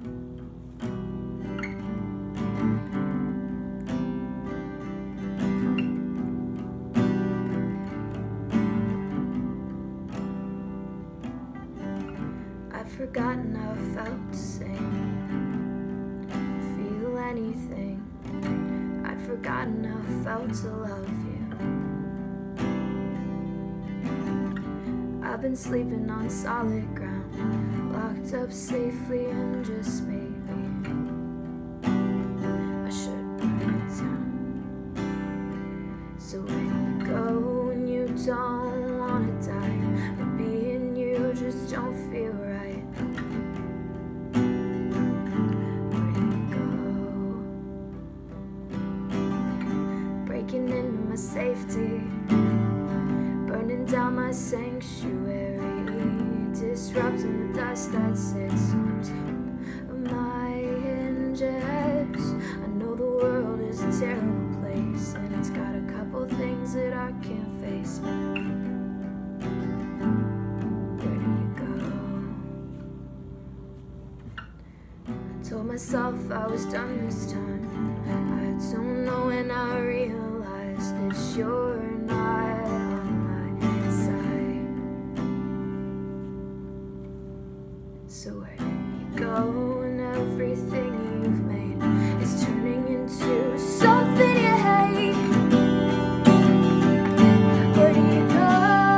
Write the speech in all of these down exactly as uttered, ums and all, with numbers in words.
I've forgotten how it felt to sing, feel anything. I'd forgotten how it felt to love you. I've been sleeping on solid ground, locked up safely and just maybe I should burn it down. So when you go and you don't wanna die, but being you just don't feel right, breaking into my safety, burning down my sanctuary, disrupting the dust that sits on top of my hinges. I know the world is a terrible place, and it's got a couple things that I can't face, but where do you go? I told myself I was done this time. I don't know when I realized that you're not on my side. So where do you go when everything you've made is turning into something you hate? Where do you go?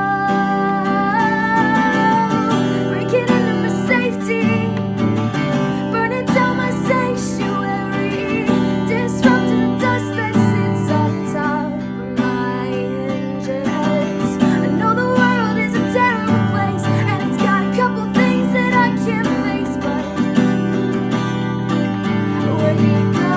Breaking into my safety, burning down my sanctuary, disrupting the dust that sits on top of my hinges. I know the world is a terrible place, and it's got a couple things that I can't face, but where do you go?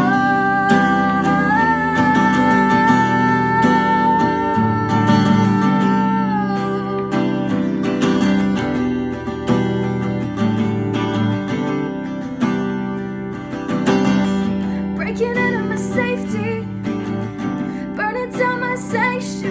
Breaking into my safety, burning down my sanctuary,